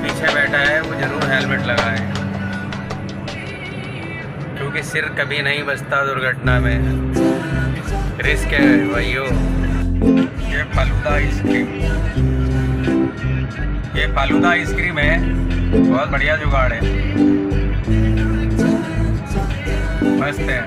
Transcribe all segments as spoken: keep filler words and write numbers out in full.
पीछे बैठा है वो ज़रूर हेलमेट लगाए, क्योंकि सिर कभी नहीं बचता दुर्घटना में, रिस्क है भाइयों। ये फालूदा आइसक्रीम, ये फालूदा आइसक्रीम है, बहुत बढ़िया जुगाड़ है, मस्त है।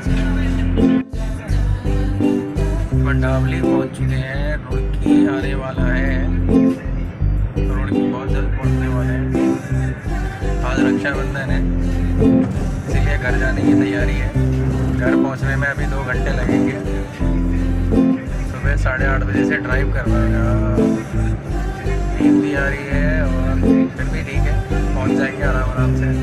मंडावली पहुंच चुके हैं, रुड़की आने वाला है, रुड़की बहुत जल्द पहुंचने वाले हैं। आज रक्षाबंधन है, इसीलिए घर जाने की तैयारी है। घर पहुंचने में अभी दो घंटे लगेंगे। सुबह साढ़े आठ बजे से ड्राइव कर रहा है, नींद भी आ रही है और फिर भी ठीक है, पहुंच जाएंगे आराम आराम से।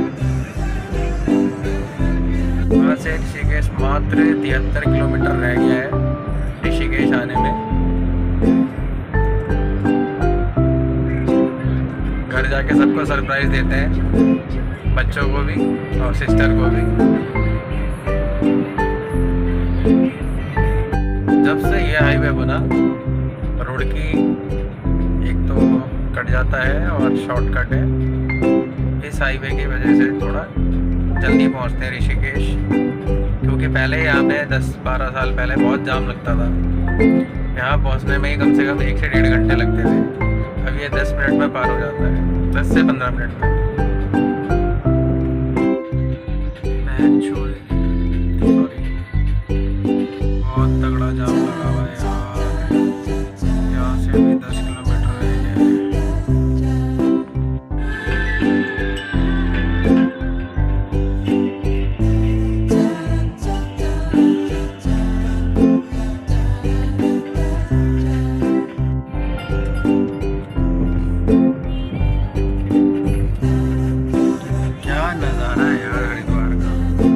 वहाँ से ऋषिकेश मात्र तिहत्तर किलोमीटर रह गया है ऋषिकेश आने में। घर जाके सबको सरप्राइज देते हैं, बच्चों को भी और सिस्टर को भी। जब से ये हाईवे बना, रुड़की एक तो कट जाता है और शॉर्टकट है। इस हाईवे की वजह से थोड़ा जल्दी पहुंचते हैं ऋषिकेश, क्योंकि पहले यहाँ पे दस बारह साल पहले बहुत जाम लगता था। यहाँ पहुँचने में ही कम से कम एक से डेढ़ घंटे लगते थे। अब ये दस मिनट में पार हो जाता है, दस से पंद्रह मिनट में। बहुत तगड़ा जाम लगा हुआ है यार, यहाँ से भी दस किलोमीटर रह गए। नज़ारा है यार हरिद्वार का।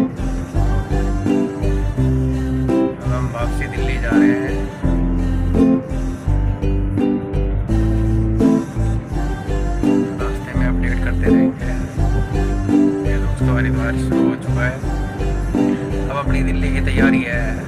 अब हम वापसी दिल्ली जा रहे हैं। रास्ते में अपडेट करते रहेंगे। ये दोस्तों हरिद्वार शुरू हो चुका है, अब अपनी दिल्ली की तैयारी है।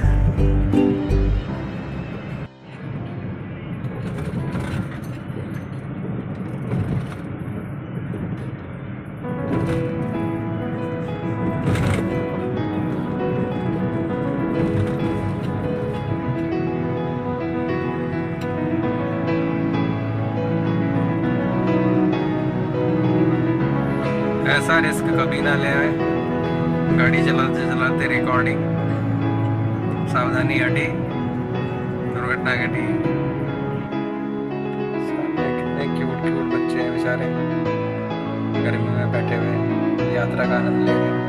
ऐसा रिस्क कभी ना ले आए, गाड़ी चलाते चलाते रिकॉर्डिंग, सावधानी हटी, दुर्घटना घटी। कितने क्यूट क्यूट बच्चे हैं बेचारे, गर्मी में बैठे हुए यात्रा का आनंद ले रहे।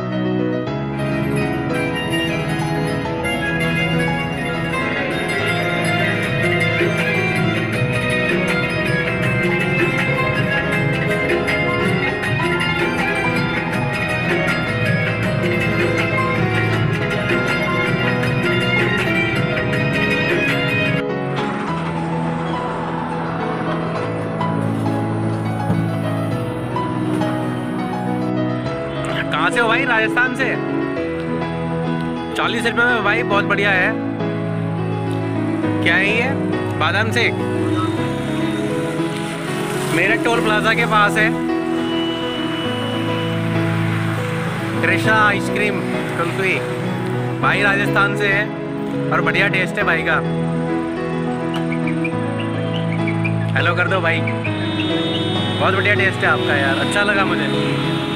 कहाँ से हो भाई? राजस्थान से। चालीस रुपए में भाई, बहुत बढ़िया है। क्या है ये? बादाम शेक। मेरे टोल प्लाजा के पास है कृष्णा आइसक्रीम कुल्फी, भाई राजस्थान से है और बढ़िया टेस्ट है भाई का। हेलो कर दो भाई, बहुत बढ़िया टेस्ट है आपका यार, अच्छा लगा मुझे।